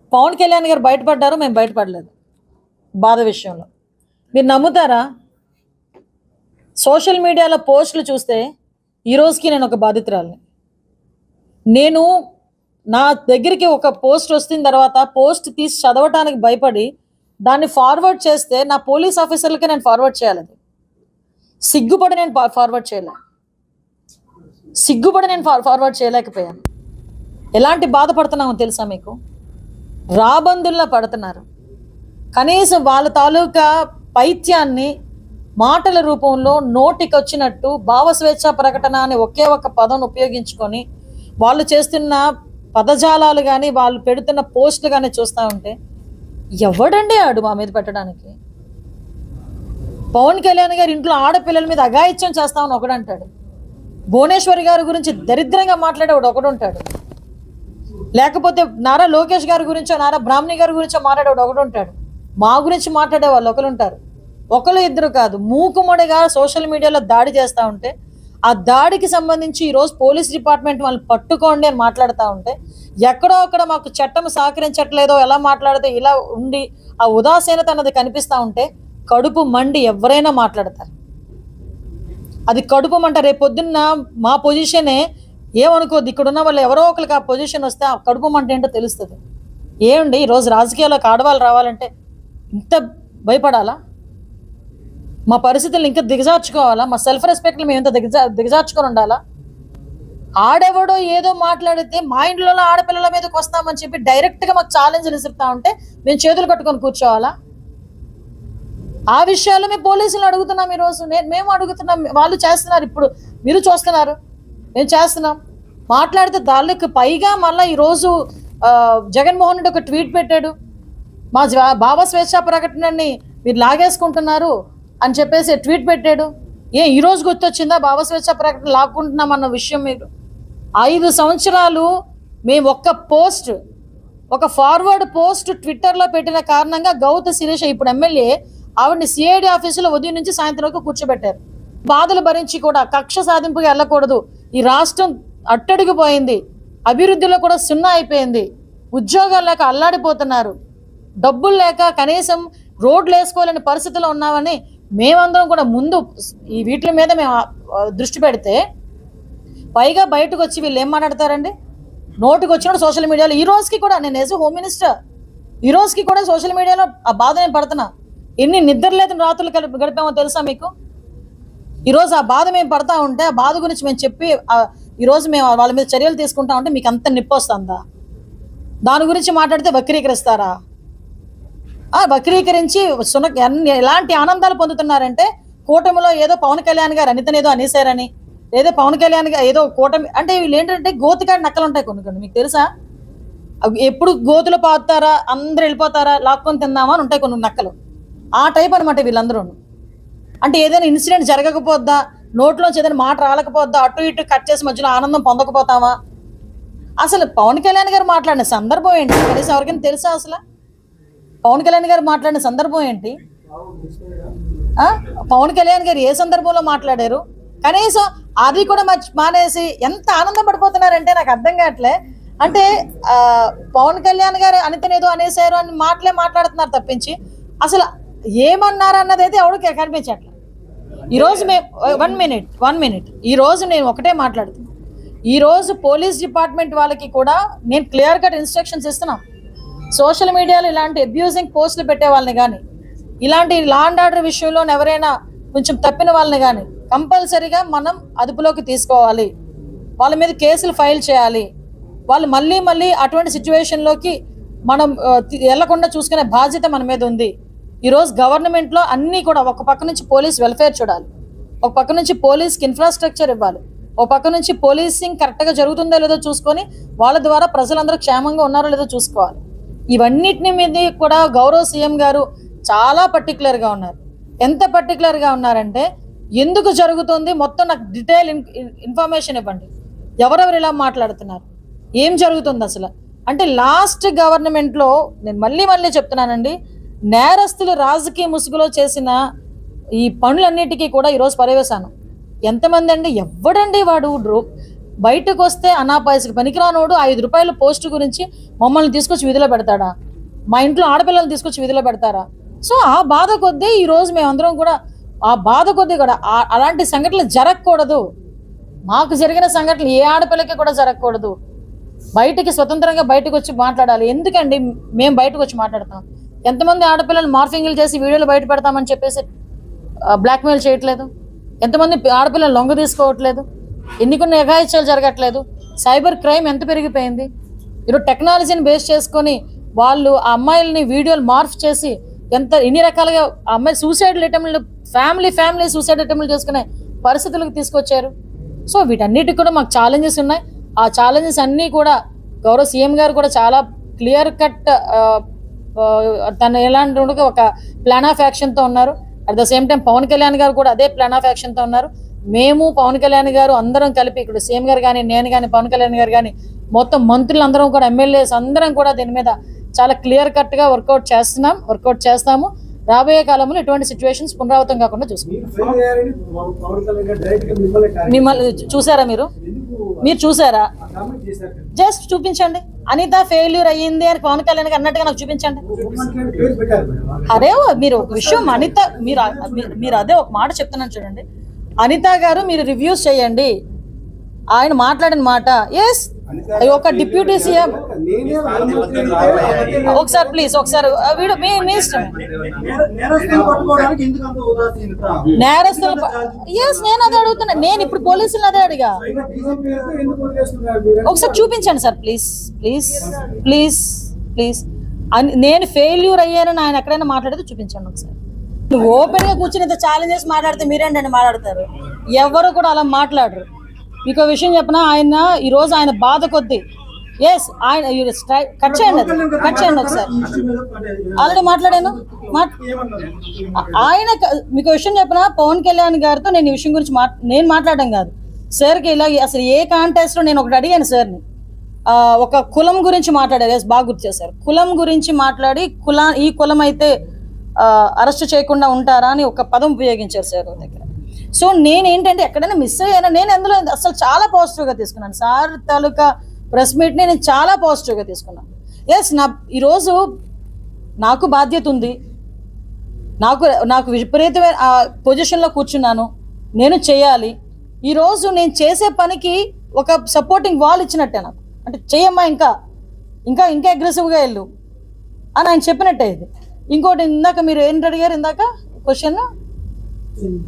పవన్ కళ్యాణ్ గారు బయటపడ్డారు, మేము బయటపడలేదు బాధ విషయంలో. మీరు నమ్ముతారా? సోషల్ మీడియాలో పోస్టులు చూస్తే ఈ రోజుకి నేను ఒక బాధితురాలిని. నేను నా దగ్గరికి ఒక పోస్ట్ వచ్చిన తర్వాత పోస్ట్ తీసి చదవటానికి భయపడి దాన్ని ఫార్వర్డ్ చేస్తే నా పోలీస్ ఆఫీసర్లకి నేను ఫార్వర్డ్ చేయాలి. సిగ్గుపడి నేను ఫార్వర్డ్ చేయలేకపోయాను. ఎలాంటి బాధపడుతున్నామో తెలుసా మీకు? రాబందుల్లా పడుతున్నారు. కనీసం వాళ్ళ తాలూకా పైత్యాన్ని మాటల రూపంలో నోటికి వచ్చినట్టు భావస్వేచ్ఛ ప్రకటన అనే ఒకే ఒక పదం ఉపయోగించుకొని వాళ్ళు చేస్తున్న పదజాలాలు కానీ వాళ్ళు పెడుతున్న పోస్టులు కానీ చూస్తూ ఉంటే ఎవడండి ఆడు మా మీద పెట్టడానికి? పవన్ కళ్యాణ్ గారు ఇంట్లో ఆడపిల్లల మీద అఘాయిత్యం చేస్తామని ఒకడంటాడు, భువనేశ్వరి గారి గురించి దరిద్రంగా మాట్లాడేవాడు ఒకడు ఉంటాడు, లేకపోతే నారా లోకేష్ గారి గురించో నారా బ్రాహ్మణి గారి గురించో మాట్లాడేవాడు ఒకడు ఉంటాడు, మా గురించి మాట్లాడే వాళ్ళు ఒకరు ఉంటారు. ఒకరు ఇద్దరు కాదు, మూకుమ్మడిగా సోషల్ మీడియాలో దాడి చేస్తూ ఉంటే ఆ దాడికి సంబంధించి ఈరోజు పోలీస్ డిపార్ట్మెంట్ వాళ్ళు పట్టుకోండి అని మాట్లాడుతూ ఉంటే ఎక్కడో అక్కడ మాకు చట్టం సహకరించట్లేదో ఎలా మాట్లాడితే ఇలా ఉండి ఆ ఉదాసీనత అన్నది కనిపిస్తూ ఉంటే కడుపు మండి ఎవరైనా మాట్లాడతారు. అది కడుపు మంట. రేపు పొద్దున్న మా పొజిషనే ఏమనుకోద్ది, ఇక్కడున్న వాళ్ళు ఎవరో ఒకరికి ఆ పొజిషన్ వస్తే ఆ కడుపు మంట ఏంటో తెలుస్తుంది. ఏమండి ఈరోజు రాజకీయాల్లోకి ఆడవాళ్ళు రావాలంటే ఇంత భయపడాలా? మా పరిస్థితులను ఇంకా దిగజార్చుకోవాలా? మా సెల్ఫ్ రెస్పెక్ట్ని మేము ఇంత దిగజార్చుకొని ఉండాలా? ఆడెవడో ఏదో మాట్లాడితే మా ఇంట్లో ఆడపిల్లల మీదకి వస్తామని చెప్పి డైరెక్ట్గా మాకు ఛాలెంజ్లు ఇస్తాం ఉంటే మేము చేతులు కట్టుకొని కూర్చోవాలా? ఆ విషయాలు మేము పోలీసులు అడుగుతున్నాం. ఈరోజు మేము అడుగుతున్నాం, వాళ్ళు చేస్తున్నారు, ఇప్పుడు మీరు చూస్తున్నారు, మేము చేస్తున్నాం. మాట్లాడితే దానికి పైగా మళ్ళీ ఈరోజు జగన్మోహన్ రెడ్డి ఒక ట్వీట్ పెట్టాడు, మా భావస్వేచ్ఛ ప్రకటనని మీరు లాగేసుకుంటున్నారు అని చెప్పేసి ట్వీట్ పెట్టాడు. ఈరోజు గుర్తొచ్చిందా భావస్వేచ్ఛ ప్రకటన లాక్కుంటున్నామన్న విషయం? మీరు 5 సంవత్సరాలు మేము ఒక ఫార్వర్డ్ పోస్ట్ ట్విట్టర్లో పెట్టిన కారణంగా గౌత శిరీష ఇప్పుడు ఎమ్మెల్యే ఆవిడని సిఐడి ఆఫీసులో ఉదయం నుంచి సాయంత్రం వరకు కూర్చోబెట్టారు. బాధలు భరించి కూడా కక్ష సాధింపుగా వెళ్ళకూడదు. ఈ రాష్ట్రం అట్టడిగిపోయింది, అభివృద్ధిలో కూడా సున్నా అయిపోయింది, ఉద్యోగాలు లేక అల్లాడిపోతున్నారు, డబ్బులు లేక కనీసం రోడ్లు వేసుకోలేని పరిస్థితిలో ఉన్నామని మేమందరం కూడా ముందు ఈ వీటి మీద మేము దృష్టి పెడితే పైగా బయటకు వచ్చి వీళ్ళు ఏం మాట్లాడతారండి? నోటుకు వచ్చినప్పుడు సోషల్ మీడియాలో ఈ రోజుకి కూడా నేను యాజ్ హోమ్ మినిస్టర్ ఈ రోజుకి కూడా సోషల్ మీడియాలో ఆ బాధ నేను పడుతున్నా. ఎన్ని నిద్రలేని రాత్రులు గడిపామో తెలుసా మీకు? ఈరోజు ఆ బాధ మేము పడతా ఉంటే ఆ బాధ గురించి మేము చెప్పి ఈరోజు మేము వాళ్ళ మీద చర్యలు తీసుకుంటా ఉంటే మీకు అంత నిప్పు వస్తుందా? దాని గురించి మాట్లాడితే వక్రీకరిస్తారా? వక్రీకరించి ఎలాంటి ఆనందాలు పొందుతున్నారంటే కూటమిలో ఏదో పవన్ కళ్యాణ్ గారు అనితనేదో అనేసారని, ఏదో పవన్ కళ్యాణ్ గారు ఏదో కూటమి అంటే వీళ్ళు ఏంటంటే గోతికాడి నక్కలు ఉంటాయి కొన్ని మీకు తెలుసా? ఎప్పుడు గోతులు పాతారా, అందరు వెళ్ళిపోతారా, లాక్కొని తిందామా అని ఉంటాయి కొన్ని నక్కలు. ఆ టైప్ అనమాట వీళ్ళందరూ. అంటే ఏదైనా ఇన్సిడెంట్ జరగకపోద్దా, నోట్లోంచి ఏదైనా మాట రాలేకపోద్దా, అటు ఇటు కట్ చేసి మధ్యలో ఆనందం పొందకపోతామా? అసలు పవన్ కళ్యాణ్ గారు మాట్లాడిన సందర్భం ఏంటి కనీసం ఎవరికైనా తెలుసా? అసలు పవన్ కళ్యాణ్ గారు మాట్లాడిన సందర్భం ఏంటి? పవన్ కళ్యాణ్ గారు ఏ సందర్భంలో మాట్లాడారు? కనీసం అది కూడా మానేసి ఎంత ఆనందం పడిపోతున్నారంటే నాకు అర్థం కావట్లే. అంటే పవన్ కళ్యాణ్ గారు అనితనేదో అనేసారు అని మాట్లాడుతున్నారు తప్పించి అసలు ఏమన్నారు అన్నది అయితే ఎవరికి కనిపించట్లే. ఈరోజు మేము వన్ మినిట్ ఈరోజు నేను ఒకటే మాట్లాడుతున్నాను. ఈరోజు పోలీస్ డిపార్ట్మెంట్ వాళ్ళకి కూడా నేను క్లియర్ కట్ ఇన్స్ట్రక్షన్స్ ఇస్తున్నాను. సోషల్ మీడియాలో ఇలాంటి అబ్యూజింగ్ పోస్టులు పెట్టే వాళ్ళని కానీ, ఇలాంటి లా అండ్ ఆర్డర్ విషయంలో ఎవరైనా కొంచెం తప్పిన వాళ్ళని కానీ కంపల్సరీగా మనం అదుపులోకి తీసుకోవాలి, వాళ్ళ మీద కేసులు ఫైల్ చేయాలి. వాళ్ళు మళ్ళీ అటువంటి సిచ్యువేషన్లోకి మనం వెళ్లకుండా చూసుకునే బాధ్యత మన మీద ఉంది. ఈరోజు గవర్నమెంట్లో అన్నీ కూడా ఒక పక్క నుంచి పోలీస్ వెల్ఫేర్ చూడాలి, ఒక పక్క నుంచి పోలీస్కి ఇన్ఫ్రాస్ట్రక్చర్ ఇవ్వాలి, ఒక పక్క నుంచి పోలీసింగ్ కరెక్ట్గా జరుగుతుందో లేదో చూసుకొని వాళ్ళ ద్వారా ప్రజలందరూ క్షేమంగా ఉన్నారో లేదో చూసుకోవాలి. ఇవన్నిటిని మీద కూడా గౌరవ సీఎం గారు చాలా పర్టికులర్గా ఉన్నారు. ఎంత పర్టికులర్గా ఉన్నారంటే ఎందుకు జరుగుతుంది మొత్తం నాకు డీటెయిల్ ఇన్ఫర్మేషన్ ఇవ్వండి, ఎవరెవరు ఇలా మాట్లాడుతున్నారు, ఏం జరుగుతుంది అసలు అంటే లాస్ట్ గవర్నమెంట్లో నేను మళ్ళీ చెప్తున్నానండి, నేరస్తులు రాజకీయ ముసుగులో చేసిన ఈ పనులన్నిటికీ కూడా ఈరోజు పర్యవేశాను. ఎంతమంది అండి, ఎవడండి వాడు బయటకు వస్తే అనాపాయసకి పనికిరానోడు 5 రూపాయల పోస్ట్ గురించి మమ్మల్ని తీసుకొచ్చి విధిలో పెడతాడా? మా ఇంట్లో ఆడపిల్లలు తీసుకొచ్చి విధిలో పెడతారా? సో ఆ బాధ కొద్దీ ఈరోజు మేమందరం కూడా ఆ బాధ కొద్దీ కూడా అలాంటి సంఘటనలు జరగకూడదు. మాకు జరిగిన సంఘటనలు ఏ ఆడపిల్లకి కూడా జరగకూడదు. బయటికి స్వతంత్రంగా బయటకు వచ్చి మాట్లాడాలి. ఎందుకండి మేము బయటకు వచ్చి మాట్లాడతాం? ఎంతమంది ఆడపిల్లలు మార్ఫింగ్లు చేసి వీడియోలు బయట పెడతామని చెప్పేసి బ్లాక్మెయిల్ చేయట్లేదు? ఎంతమంది ఆడపిల్లలు లొంగ తీసుకోవట్లేదు? ఎన్ని కొన్ని అఘాయిత్యాలు జరగట్లేదు? సైబర్ క్రైమ్ ఎంత పెరిగిపోయింది? ఈరోజు టెక్నాలజీని బేస్ చేసుకొని వాళ్ళు ఆ అమ్మాయిలని వీడియోలు మార్ఫ్ చేసి ఎన్ని రకాలుగా ఆ అమ్మాయి సూసైడ్ అటెంప్ట్లు ఫ్యామిలీ సూసైడ్ అటెంప్ట్లు చేసుకునే పరిస్థితులకు తీసుకొచ్చారు. సో వీటన్నిటికి కూడా మాకు ఛాలెంజెస్ ఉన్నాయి. ఆ ఛాలెంజెస్ అన్నీ కూడా గౌరవ సీఎం గారు కూడా చాలా క్లియర్ కట్ తను ఎలాంటి ఒక ప్లాన్ ఆఫ్ యాక్షన్తో ఉన్నారు. At the same time Pawan Kalyan garu కూడా అదే ప్లాన్ ఆఫ్ యాక్షన్తో ఉన్నారు. మేము పవన్ కళ్యాణ్ గారు అందరం కలిపి ఇక్కడ సీఎం గారు కానీ నేను కానీ పవన్ కళ్యాణ్ గారు కానీ మొత్తం మంత్రులు అందరం కూడా ఎమ్మెల్యేస్ అందరం కూడా దీని మీద చాలా క్లియర్ కట్గా వర్కౌట్ చేస్తాము. రాబోయే కాలంలో ఎటువంటి సిచ్యువేషన్స్ పునరావృతం కాకుండా చూసుకుంటాం. మిమ్మల్ని చూసారా? మీరు చూసారా? జస్ట్ చూపించండి. అనిత ఫెయిల్యూర్ అయ్యింది అని పవన్ కళ్యాణ్ అన్నట్టుగా నాకు చూపించండి. అరే మీరు ఒక విషయం అనిత మీరు అదే ఒక మాట చెప్తున్నాను చూడండి. అనిత గారు మీరు రివ్యూస్ చేయండి. ఆయన మాట్లాడిన మాట ఎస్ ఒక డిప్యూటీ సీఎం ఒకసారి ప్లీజ్ ఒకసారి వీడు మీ ఇష్టం. నేరస్తులు ఎస్ నేను అదే అడుగుతున్నా. నేను ఇప్పుడు పోలీసులు అదే అడిగా. ఒకసారి చూపించండి సార్ ప్లీజ్. నేను ఫెయిల్యూర్ అయ్యానని ఆయన ఎక్కడైనా మాట్లాడితే చూపించండి ఒకసారి. ఓపెన్ గా కూర్చుని ఇంత ఛాలెంజెస్ మాట్లాడితే మీరేంటండి మాట్లాడతారు? ఎవరు కూడా అలా మాట్లాడరు. మీకు విషయం చెప్పినా ఆయన ఈరోజు ఆయన బాధ కొద్దీ ఎస్ ఆయన కట్ చేయండి ఒకసారి. ఆల్రెడీ మాట్లాడాను. ఆయన మీకు విషయం చెప్పినా పవన్ కళ్యాణ్ గారితో నేను ఈ విషయం గురించి నేను మాట్లాడడం కాదు సార్కి. ఇలా అసలు ఏ కాంటెస్ట్ లో నేను ఒకటి అడిగాను సార్ని, ఒక కులం గురించి మాట్లాడారు. ఎస్ బాగా గుర్తు చేశారు. కులం గురించి మాట్లాడి ఈ కులం అయితే అరెస్ట్ చేయకుండా ఉంటారా అని ఒక పదం ఉపయోగించారు సార్ దగ్గర. సో నేనేంటంటే ఎక్కడైనా మిస్ అయ్యానా? నేను అందులో అసలు చాలా పాజిటివ్గా తీసుకున్నాను. సార్ తాలూకా ప్రెస్ మీట్ని నేను చాలా పాజిటివ్గా తీసుకున్నాను. ఎస్ ఈరోజు నాకు బాధ్యత ఉంది. నాకు విపరీతమైన పొజిషన్లో కూర్చున్నాను. నేను చేయాలి. ఈరోజు నేను చేసే పనికి ఒక సపోర్టింగ్ వాల్ ఇచ్చినట్టే నాకు. అంటే చెయ్యమ్మా ఇంకా అగ్రెసివ్గా వెళ్ళు అని ఆయన చెప్పినట్టే ఇది. ఇంకోటి ఇందాక మీరు ఏంటి అడిగారు ఇందాక క్వశ్చన్